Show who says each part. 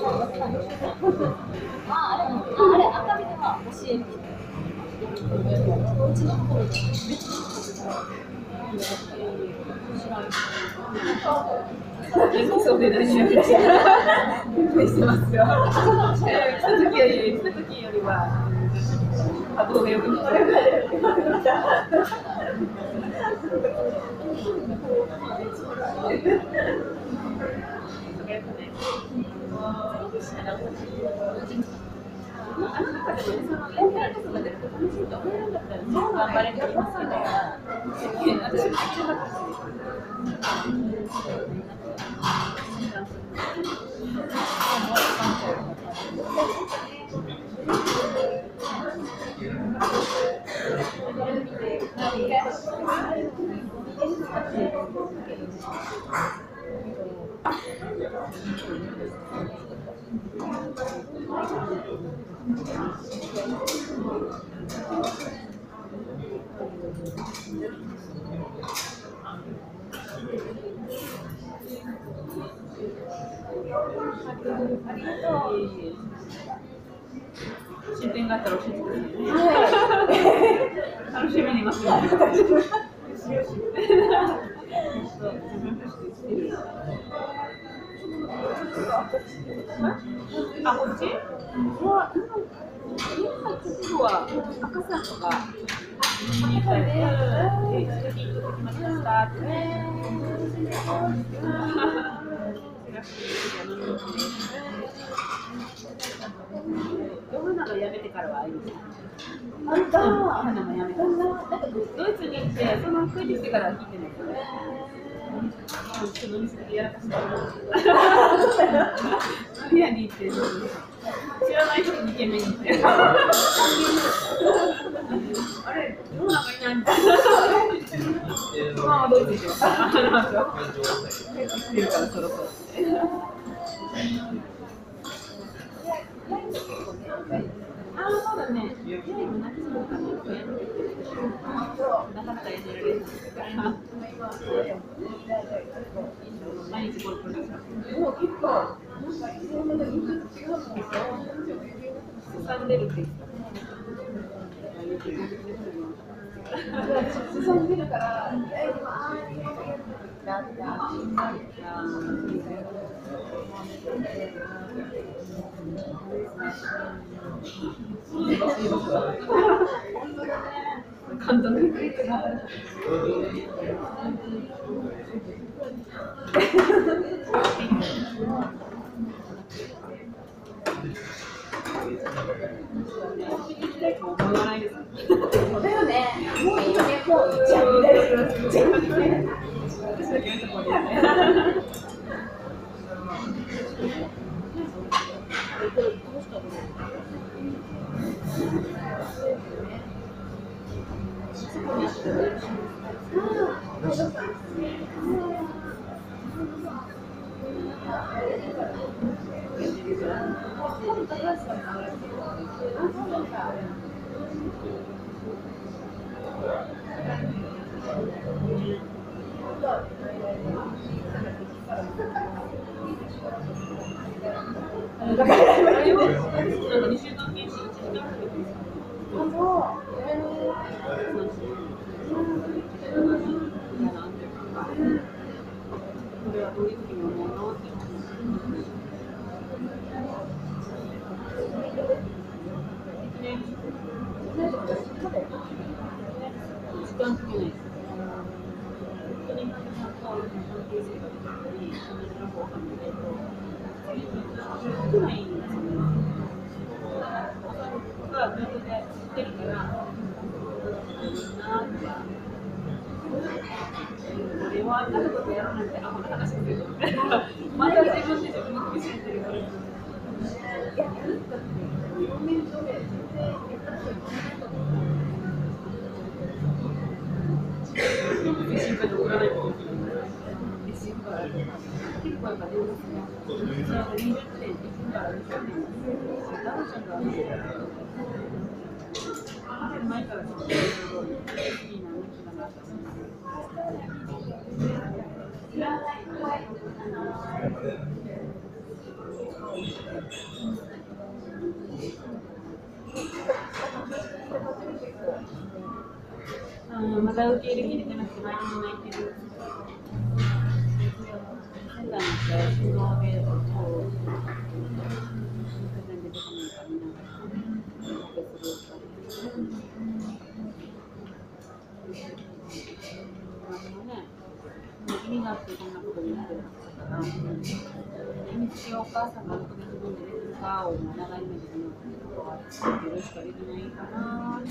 Speaker 1: あれ赤身では教える。うちの子別にそうで何をしてますよ。来た時よりは波動がよくなる。あの中でもそのエンターテインメントが出ると楽しいと思えるんだったらそう頑張れって言いますけど、私も一番進展があったら教えてくださいね。楽しみに待ってます。あ、こっち？今日は赤さんとかみたいで、一度聞いてきましたって。ヨハナが辞めてからはあります。ヨハナも辞めた。ドイツに行って、そのクイズしてからは聞いてない。その店でやらかした。飲み屋に行って、知らない人に2軒目に行って。あれ、ヨハナがいないみたいな。まあ、ドイツ行ってます。帰ってきてるから、そろそろ。ああ、そうだね。今泣きそうかな。なかなかやめられない。毎日ゴルフですか。もう結構。すさんでるって言ってた。すさんでるから。簡単にだよね。もういいよね。もういっちゃう。 まだ受け入れきれてなくて、何も泣いてる。仙台の試合、首脳で、こう、全然出てこないから、みんな、なんかする。意味があってこんなことになってるから、日曜お母さんが6年分でレズカを長い目で見ることが許しかできないかな。